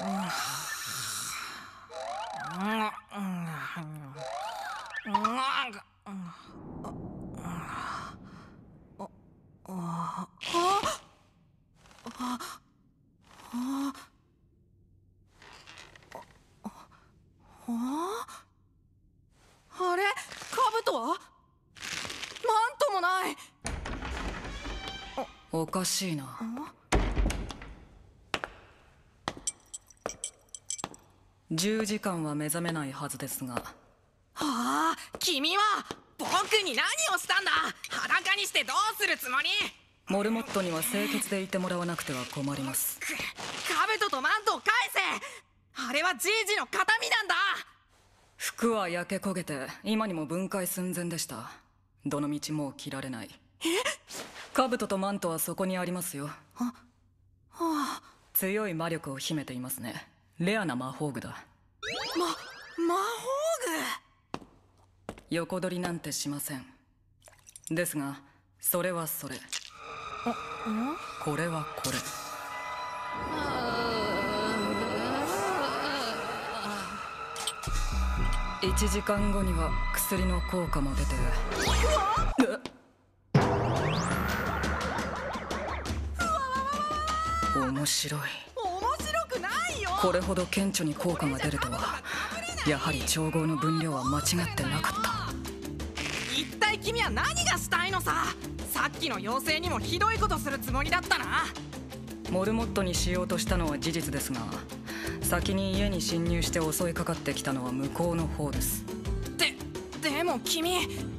あれ、兜は？マントもない。 おかしいな。10時間は目覚めないはずですが。 はあ、君は僕に何をしたんだ。裸にしてどうするつもり？ モルモットには清潔でいてもらわなくては困ります。 兜とマントを返せ。あれはじいじの形見なんだ。 服は焼け焦げて今にも分解寸前でした。どの道もう着られない。兜とマントはそこにありますよ。強い魔力を秘めていますね。レアな魔法具だ。 魔法具？横取りなんてしません。ですがそれはそれ、これはこれ。1時間後には薬の効果も出て。面白い。 面白くないよ。 これほど顕著に効果が出るとは。やはり調合の分量は間違ってなかった。 一体君は何がしたいのさ。さっきの妖精にもひどいことするつもりだったな。 モルモットにしようとしたのは事実ですが、先に家に侵入して襲いかかってきたのは向こうの方です。 でも君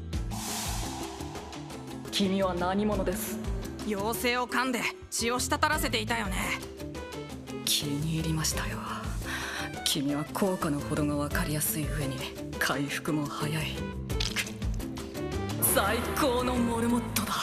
は何者です？ 妖精を噛んで血を滴らせていたよね。 気に入りましたよ。君は効果のほどが分かりやすい上に回復も早い。最高のモルモットだ。